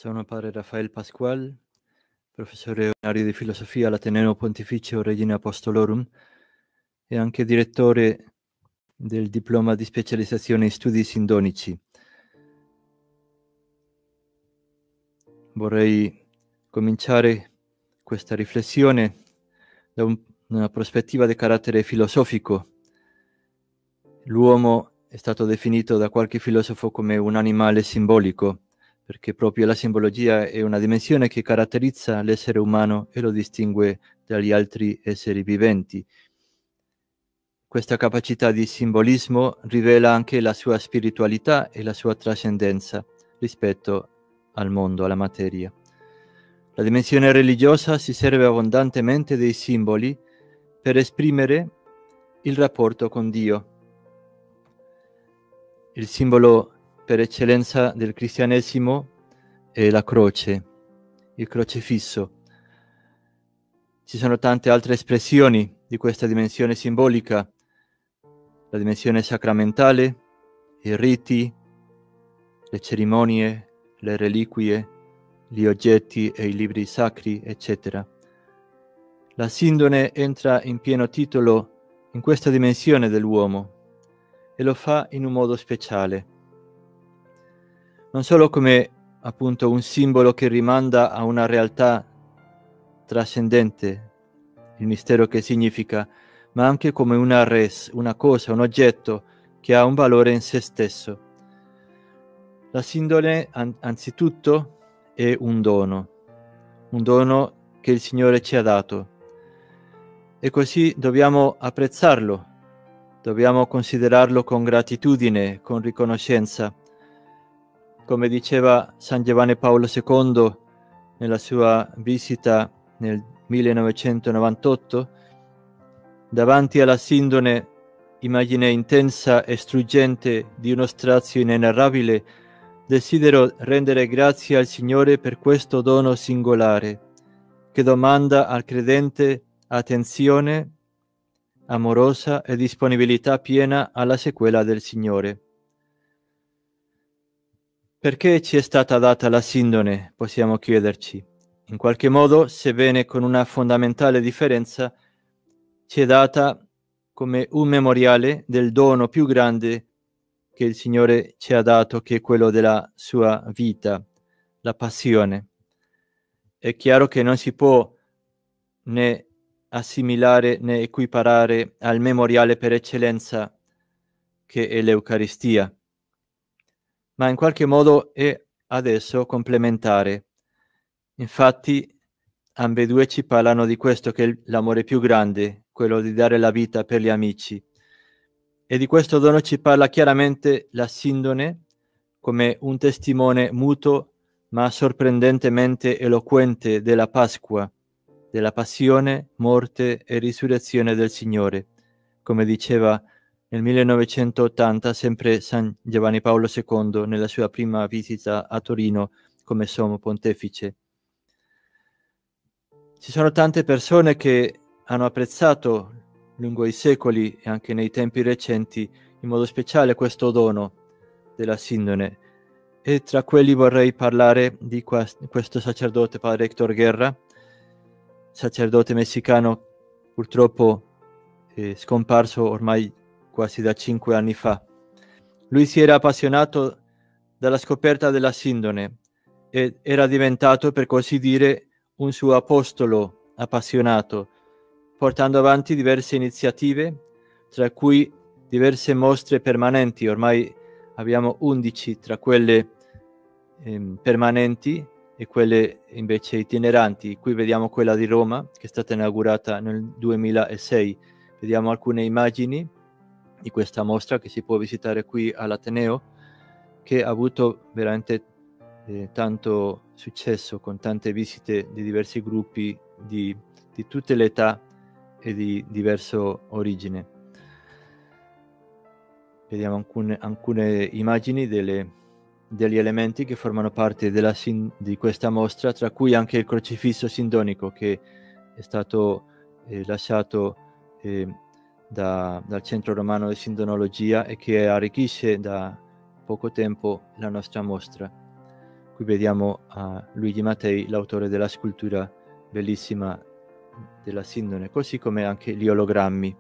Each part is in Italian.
Sono padre Rafael Pascual, professore ordinario di filosofia all'Ateneo Pontificio Regina Apostolorum e anche direttore del diploma di specializzazione in studi sindonici. Vorrei cominciare questa riflessione da una prospettiva di carattere filosofico. L'uomo è stato definito da qualche filosofo come un animale simbolico, perché proprio la simbologia è una dimensione che caratterizza l'essere umano e lo distingue dagli altri esseri viventi. Questa capacità di simbolismo rivela anche la sua spiritualità e la sua trascendenza rispetto al mondo, alla materia. La dimensione religiosa si serve abbondantemente dei simboli per esprimere il rapporto con Dio. Il simbolo per eccellenza del cristianesimo è la croce, il crocifisso. Ci sono tante altre espressioni di questa dimensione simbolica, la dimensione sacramentale, i riti, le cerimonie, le reliquie, gli oggetti e i libri sacri, eccetera. La sindone entra in pieno titolo in questa dimensione dell'uomo e lo fa in un modo speciale. Non solo come appunto un simbolo che rimanda a una realtà trascendente, il mistero che significa, ma anche come una res, una cosa, un oggetto che ha un valore in se stesso. La sindone anzitutto è un dono che il Signore ci ha dato e così dobbiamo apprezzarlo, dobbiamo considerarlo con gratitudine, con riconoscenza. Come diceva San Giovanni Paolo II nella sua visita nel 1998, davanti alla sindone, immagine intensa e struggente di uno strazio inenarrabile, desidero rendere grazie al Signore per questo dono singolare, che domanda al credente attenzione amorosa e disponibilità piena alla sequela del Signore. Perché ci è stata data la sindone, possiamo chiederci. In qualche modo, sebbene con una fondamentale differenza, ci è data come un memoriale del dono più grande che il Signore ci ha dato, che è quello della sua vita, la passione. È chiaro che non si può né assimilare né equiparare al memoriale per eccellenza che è l'Eucaristia, ma in qualche modo è adesso complementare. Infatti ambedue ci parlano di questo, che è l'amore più grande, quello di dare la vita per gli amici. E di questo dono ci parla chiaramente la sindone come un testimone muto ma sorprendentemente eloquente della Pasqua, della passione, morte e risurrezione del Signore, come diceva nel 1980 sempre San Giovanni Paolo II nella sua prima visita a Torino come sommo pontefice. Ci sono tante persone che hanno apprezzato lungo i secoli e anche nei tempi recenti in modo speciale questo dono della sindone, e tra quelli vorrei parlare di questo sacerdote, padre Héctor Guerra, sacerdote messicano purtroppo scomparso ormai quasi da 5 anni fa. Lui si era appassionato dalla scoperta della sindone e era diventato, per così dire, un suo apostolo appassionato, portando avanti diverse iniziative, tra cui diverse mostre permanenti. Ormai abbiamo 11 tra quelle permanenti e quelle invece itineranti. Qui vediamo quella di Roma, che è stata inaugurata nel 2006. Vediamo alcune immagini di questa mostra che si può visitare qui all'Ateneo, che ha avuto veramente tanto successo, con tante visite di diversi gruppi di tutte le età e di diversa origine. Vediamo alcune immagini degli elementi che formano parte di questa mostra, tra cui anche il crocifisso sindonico, che è stato lasciato dal Centro Romano di Sindonologia e che arricchisce da poco tempo la nostra mostra. Qui vediamo a Luigi Mattei, l'autore della scultura bellissima della Sindone, così come anche gli ologrammi.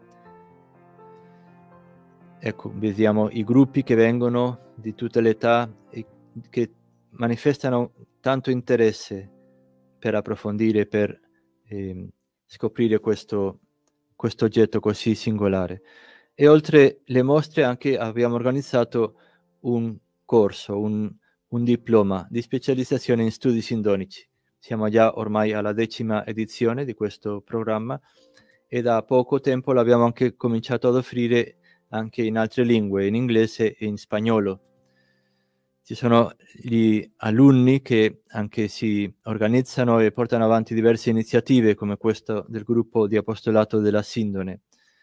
Ecco, vediamo i gruppi che vengono di tutte le età e che manifestano tanto interesse per approfondire, per scoprire questo oggetto così singolare. E oltre le mostre anche abbiamo organizzato un corso, un diploma di specializzazione in studi sindonici. Siamo già ormai alla 10ª edizione di questo programma e da poco tempo l'abbiamo anche cominciato ad offrire anche in altre lingue, in inglese e in spagnolo. Ci sono gli alunni che anche si organizzano e portano avanti diverse iniziative come questo del gruppo di apostolato della Sindone.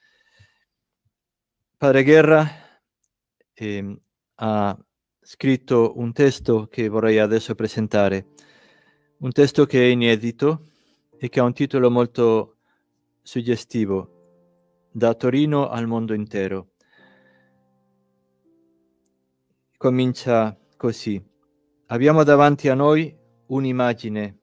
Padre Guerra ha scritto un testo che vorrei adesso presentare, un testo che è inedito e che ha un titolo molto suggestivo, Da Torino al mondo intero. Comincia così. Abbiamo davanti a noi un'immagine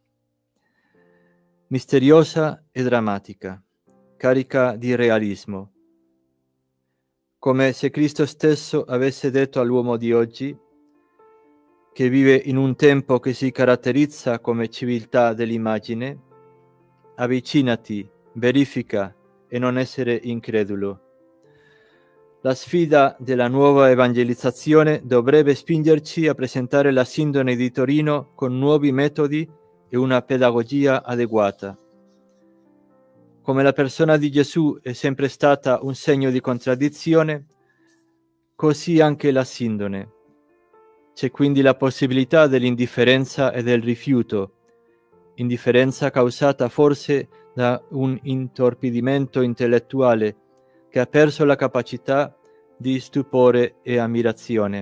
misteriosa e drammatica, carica di realismo, come se Cristo stesso avesse detto all'uomo di oggi, che vive in un tempo che si caratterizza come civiltà dell'immagine: avvicinati, verifica e non essere incredulo. La sfida della nuova evangelizzazione dovrebbe spingerci a presentare la Sindone di Torino con nuovi metodi e una pedagogia adeguata. Come la persona di Gesù è sempre stata un segno di contraddizione, così anche la Sindone. C'è quindi la possibilità dell'indifferenza e del rifiuto, indifferenza causata forse da un intorpidimento intellettuale che ha perso la capacità di stupore e ammirazione.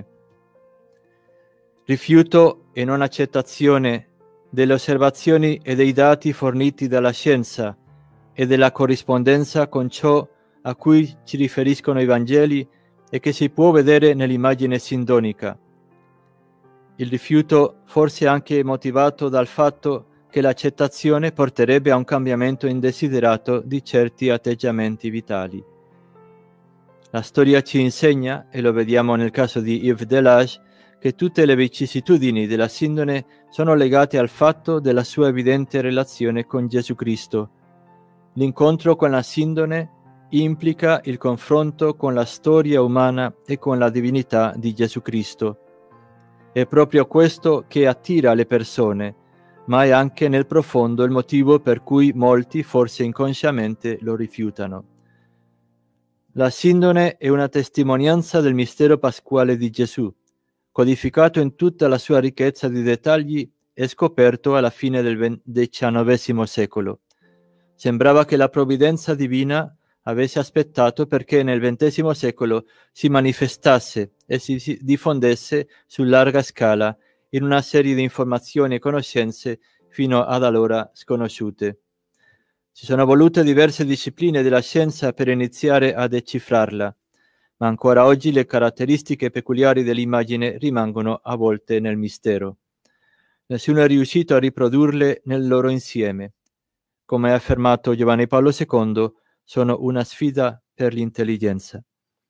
Rifiuto e non accettazione delle osservazioni e dei dati forniti dalla scienza e della corrispondenza con ciò a cui ci riferiscono i Vangeli e che si può vedere nell'immagine sindonica. Il rifiuto forse anche motivato dal fatto che l'accettazione porterebbe a un cambiamento indesiderato di certi atteggiamenti vitali. La storia ci insegna, e lo vediamo nel caso di Yves Delage, che tutte le vicissitudini della Sindone sono legate al fatto della sua evidente relazione con Gesù Cristo. L'incontro con la Sindone implica il confronto con la storia umana e con la divinità di Gesù Cristo. È proprio questo che attira le persone, ma è anche nel profondo il motivo per cui molti, forse inconsciamente, lo rifiutano. La Sindone è una testimonianza del mistero pasquale di Gesù, codificato in tutta la sua ricchezza di dettagli e scoperto alla fine del XIX secolo. Sembrava che la provvidenza divina avesse aspettato perché nel XX secolo si manifestasse e si diffondesse su larga scala in una serie di informazioni e conoscenze fino ad allora sconosciute. Ci sono volute diverse discipline della scienza per iniziare a decifrarla, ma ancora oggi le caratteristiche peculiari dell'immagine rimangono avvolte nel mistero. Nessuno è riuscito a riprodurle nel loro insieme. Come ha affermato Giovanni Paolo II, sono una sfida per l'intelligenza.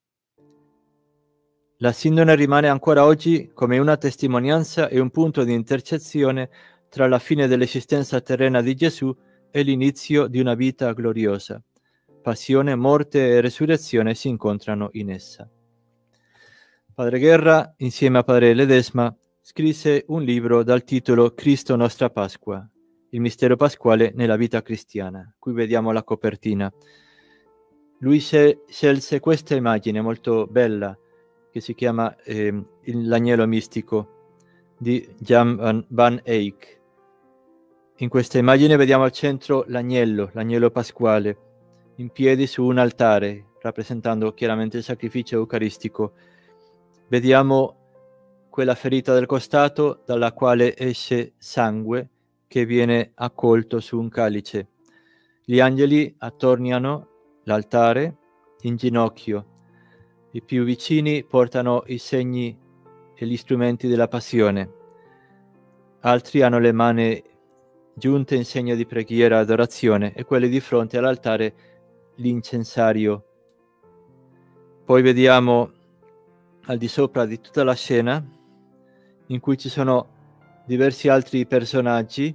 La Sindone rimane ancora oggi come una testimonianza e un punto di intercezione tra la fine dell'esistenza terrena di Gesù e l'inizio di una vita gloriosa. Passione, morte e resurrezione si incontrano in essa. Padre Guerra, insieme a Padre Ledesma, scrisse un libro dal titolo Cristo nostra Pasqua, il mistero pasquale nella vita cristiana. Qui vediamo la copertina. Lui scelse questa immagine molto bella che si chiama L'agnello mistico di Jan van Eyck. In questa immagine vediamo al centro l'agnello pasquale, in piedi su un altare, rappresentando chiaramente il sacrificio eucaristico. Vediamo quella ferita del costato dalla quale esce sangue che viene accolto su un calice. Gli angeli attorniano l'altare in ginocchio. I più vicini portano i segni e gli strumenti della passione. altri hanno le mani giunte in segno di preghiera e adorazione e quelli di fronte all'altare l'incensario. Poi vediamo al di sopra di tutta la scena in cui ci sono diversi altri personaggi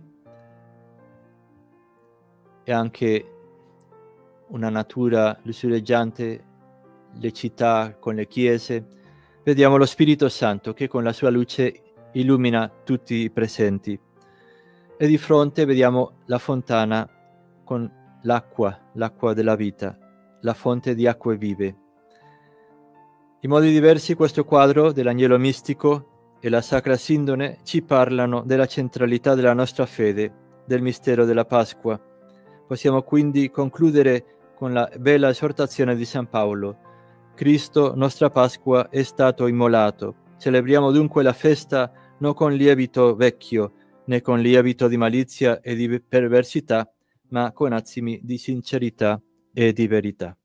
e anche una natura lussureggiante, le città con le chiese. Vediamo lo Spirito Santo che con la sua luce illumina tutti i presenti. E di fronte vediamo la fontana con l'acqua della vita, la fonte di acque vive. In modi diversi questo quadro dell'Agnello Mistico e la Sacra Sindone ci parlano della centralità della nostra fede, del mistero della Pasqua. Possiamo quindi concludere con la bella esortazione di San Paolo: Cristo, nostra Pasqua, è stato immolato. Celebriamo dunque la festa non con lievito vecchio, né con lievito di malizia e di perversità, ma con azimi di sincerità e di verità.